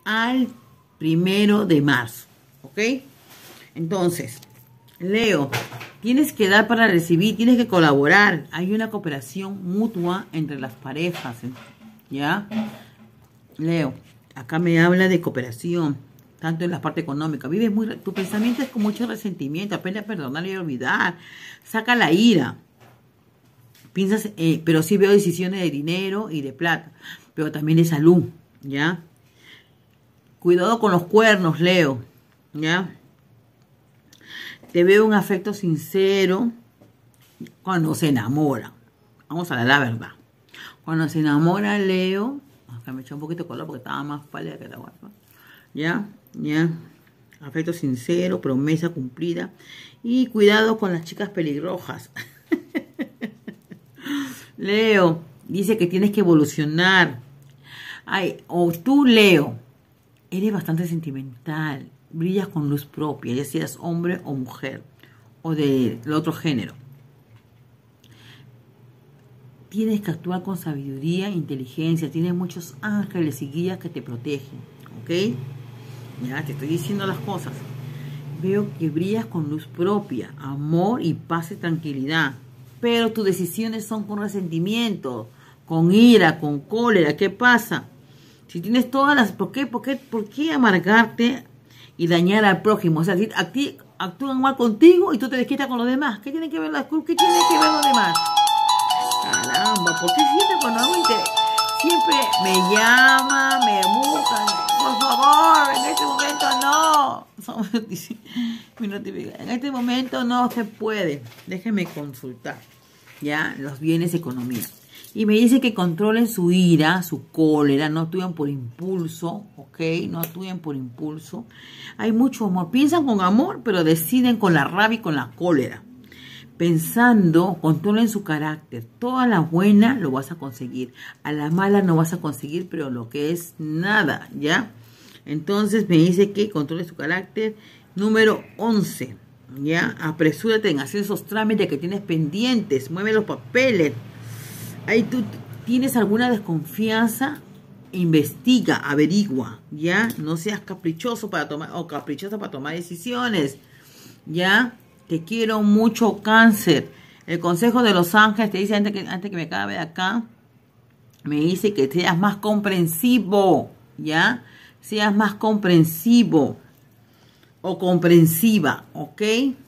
al 1 de marzo, ¿ok? Entonces, Leo, tienes que dar para recibir, tienes que colaborar. Hay una cooperación mutua entre las parejas, ¿ya? Leo, acá me habla de cooperación, tanto en la parte económica. Vives tu pensamiento es con mucho resentimiento, aprende a perdonar y a olvidar. Saca la ira. Piensas, pero sí veo decisiones de dinero y de plata, pero también de salud, ¿ya? Cuidado con los cuernos, Leo, ¿ya? Te veo un afecto sincero cuando se enamora. Vamos a la verdad. Cuando se enamora, Leo, acá me eché un poquito de color porque estaba más pálida que la guapa. ¿Ya? ¿Ya? Afecto sincero, promesa cumplida. Y cuidado con las chicas pelirrojas. Leo, dice que tienes que evolucionar. Ay, o tú, Leo, eres bastante sentimental. Brillas con luz propia, ya seas hombre o mujer, o del otro género. Tienes que actuar con sabiduría e inteligencia. Tienes muchos ángeles y guías que te protegen, ¿ok? Ya, te estoy diciendo las cosas. Veo que brillas con luz propia, amor y paz y tranquilidad. Pero tus decisiones son con resentimiento, con ira, con cólera. ¿Qué pasa? Si tienes todas las... ¿Por qué amargarte y dañar al prójimo? O sea, si a ti actúan mal contigo y tú te desquitas con los demás. ¿Qué tiene que ver ¿Qué tiene que ver los demás? Caramba, ¿por qué siempre cuando hago siempre me llama, me buscan? Por favor, en este momento no. En este momento no se puede. Déjenme consultar, ¿ya? Los bienes economía. Y me dice que controlen su ira, su cólera, no actúen por impulso, ¿ok? No actúen por impulso. Hay mucho amor. Piensan con amor, pero deciden con la rabia y con la cólera. Pensando, controlen su carácter. Toda la buena lo vas a conseguir. A la mala no vas a conseguir, pero lo que es nada, ¿ya? Entonces me dice que controle su carácter. Número 11, ¿ya? Apresúrate en hacer esos trámites que tienes pendientes. Mueve los papeles. Ahí tú tienes alguna desconfianza, investiga, averigua, ¿ya? No seas caprichoso para tomar, o caprichosa para tomar decisiones, ¿ya? Te quiero mucho, Cáncer. El consejo de los ángeles te dice, antes que me acabe de acá, me dice que seas más comprensivo, ¿ya? Seas más comprensivo o comprensiva, ¿ok?